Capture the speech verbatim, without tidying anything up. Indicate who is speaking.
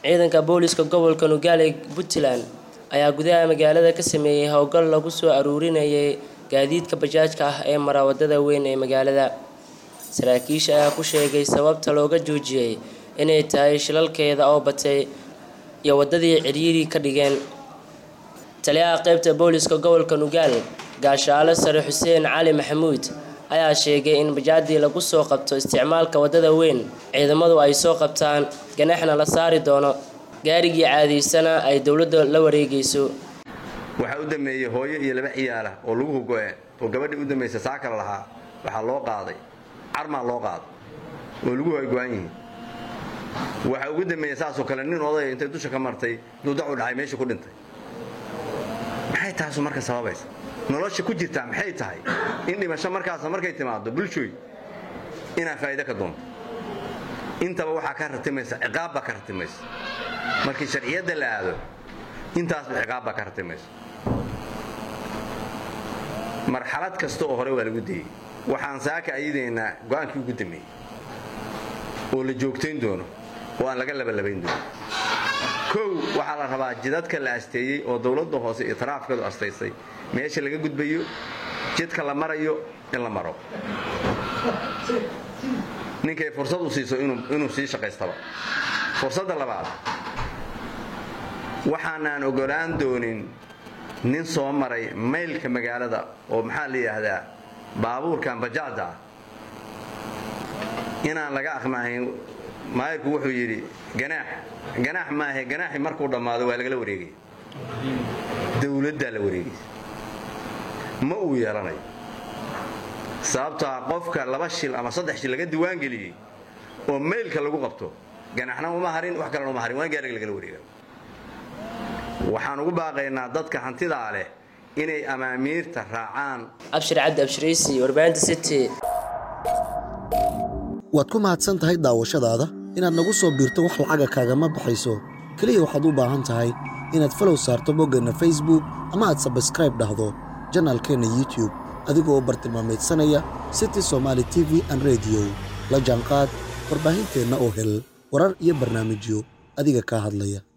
Speaker 1: ciidanka booliska gobolka Nugaal ee Puntland ayaa gudaha magaalada ka sameeyay hawlgal lagu soo aruurinayay gaadiidka bajaajka ah ee mara wadada weyn ee magaalada. Saraakiisha ayaa ku sheegay sababta looga joojiyay inay tahay shilalkeeda oo batay iyo wadadii ciriiri ka dhigeen. Taliyaha qaybta booliska gobolka Nugaal Gaashaale Sare Xuseen Cali Maxamuud ayaa sheegay in bajaajii lagu soo qabto isticmaalka wadada weyn ciidamadu ay soo qabtaan ganaxna la saari doono gaarigii caadiysana ay dawladda la wareegayso.
Speaker 2: waxa u dameeyay hooyo iyo laba ciyaala oo lagu go'ay oo gabadhii u dameysay saakar lahaa waxa loo qaaday arma loo qaaday oo lagu go'an yihiin waxa ugu dameeyay saas oo kale nin oday intay dusha ka martay duu dacu dhacay meesha ku dhintay. maxay taas marka sababaysa nolosha ku jirta maxay tahay in dhimasho markaas markay timaado bulshooy ina faa'iido ka doonto intaba waxa ka ratimaysa ciqaab ka ratimaysa markii sharciyada la aado intaas ciqaab ka ratimaysa marxalad kasta oo hore waa lagu diyay waxaan saaka aydeena go'aankii ugu dambeeyay oo la joogteen doono oo aan laga labalabayn doono. kow waxa la rabaa jidadka la asteeyay oo dawladda hoose iyo taraafkadu asteysay meesha laga gudbayo jidka la marayo in la maro ninkay fursad u siiso inuu inuu sii shaqeystaba. fursadda labaad waxaan ogolaan doonin nin soo maray maylka magaalada oo maxaa la yiraahdaa baabuurkan bajaajda inaan laga aqmaahin maayku wuxuu yiri ganaax ganaax ma aha ganaaxi markuu dhamaado waa laga wareegay dawladda la wareegay ma uu yeelanay sababta qofka laba shil ama saddex shil laga diiwaan galiyay oo mailka lagu qabto ganaxna uma harin wax kale uma harin waan gaariga laga wareegay. waxaan ugu baaqaynaa dadka hantida leh inay amaamiirta raacaan.
Speaker 1: Abshir Cabdi Abshiraysi warbaahinta City.
Speaker 3: waad ku mahadsan tahay daawashadaada inaad nagu soo biirto wax lacag kaaga ma baxayso kaliya waxaad u baahan tahay inaad follow saarto boggana Facebook ama aad subscribe dhahdo channelkeena YouTube adigoo bartilmaameedsanaya City Somali T V and Radio la jaanqaad warbaahinteena oo hel warar iyo barnaamijyo adiga ka hadlaya.